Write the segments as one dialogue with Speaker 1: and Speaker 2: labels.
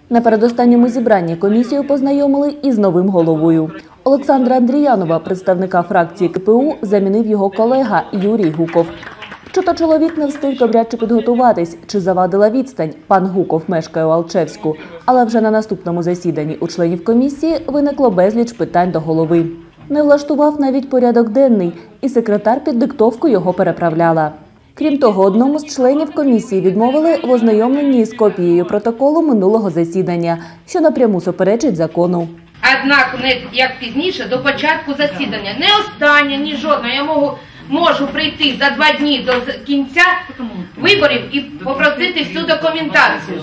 Speaker 1: На передостанньому зібранні комісію познайомили із новим головою. Олександра Андріянова, представника фракції КПУ, замінив його колега Юрій Гуков. Чи то чоловік не встиг добряче підготуватись, чи завадила відстань, пан Гуков мешкає у Алчевську. Але вже на наступному засіданні у членів комісії виникло безліч питань до голови. Не влаштував навіть порядок денний, і секретар під диктовку його переправляла. Крім того, одному з членів комісії відмовили в ознайомленні з копією протоколу минулого засідання, що напряму суперечить закону.
Speaker 2: Однак, не як пізніше, до початку засідання. Не останнє, ні жодного. Я можу прийти за 2 дні до кінця виборів і попросити всю документацію.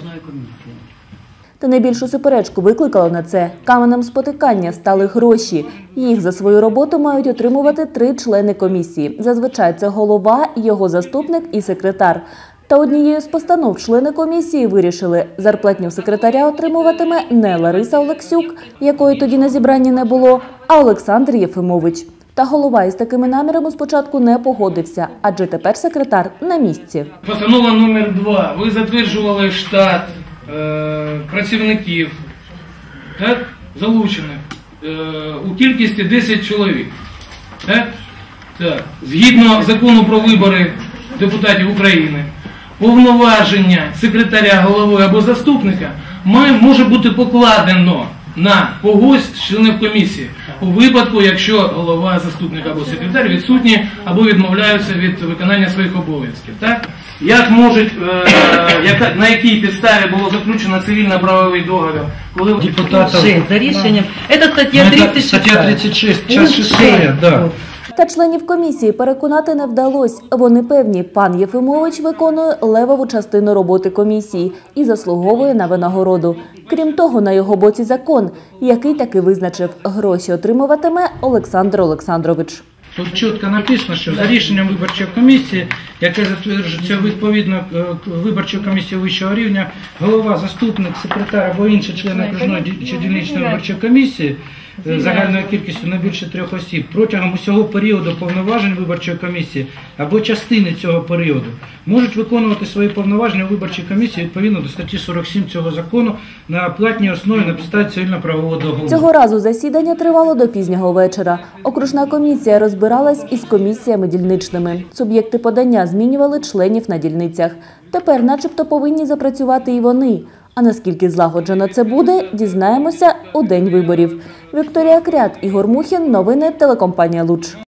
Speaker 1: Та найбільшу суперечку викликало на це каменем спотикання стали гроші. Їх за свою роботу мають отримувати 3 члени комісії. Зазвичай це голова, його заступник і секретар. Та однією з постанов члени комісії вирішили, зарплатню секретаря отримуватиме не Лариса Олексюк, якої тоді на зібранні не було, а Олександр Єфимович. Та голова із такими намірами спочатку не погодився, адже тепер секретар на місці.
Speaker 3: Постанова номер 2. Ви затверджували штат працівників, так, залучених у кількості 10 чоловік. Так? Так. Згідно закону про вибори депутатів України, повноваження секретаря, голови або заступника може бути покладено на когось з членів комісії у випадку, якщо голова, заступник або секретар відсутні або відмовляються від виконання своїх обов'язків. Так? Як можуть, на якій підставі було заключено цивільно-правовий договір? Коли
Speaker 4: депутатів за рішенням. Це стаття 36.
Speaker 3: Стаття 36, час 6, да.
Speaker 1: Та членів комісії переконати не вдалося. Вони певні, пан Єфимович виконує левову частину роботи комісії і заслуговує на винагороду. Крім того, на його боці закон, який таки визначив, гроші отримуватиме Олександр Олександрович.
Speaker 3: Тут чітко написано, що за рішенням виборчої комісії, яке затверджується відповідно виборчої комісії вищого рівня, голова, заступник, секретар або інші члени окружної чи дільничної виборчої комісії загальною кількістю не більше 3 осіб протягом усього періоду повноважень виборчої комісії або частини цього періоду можуть виконувати свої повноваження у виборчій комісії відповідно до статті 47 цього закону на платній основі на підставі цивільно-правового договору.
Speaker 1: Цього разу засідання тривало до пізнього вечора. Окружна комісія розбиралась із комісіями дільничними. Суб'єкти подання змінювали членів на дільницях. Тепер начебто повинні запрацювати і вони. А наскільки злагоджено це буде, дізнаємося у день виборів. Вікторія Крят, Ігор Мухін, новини телекомпанія «Луч».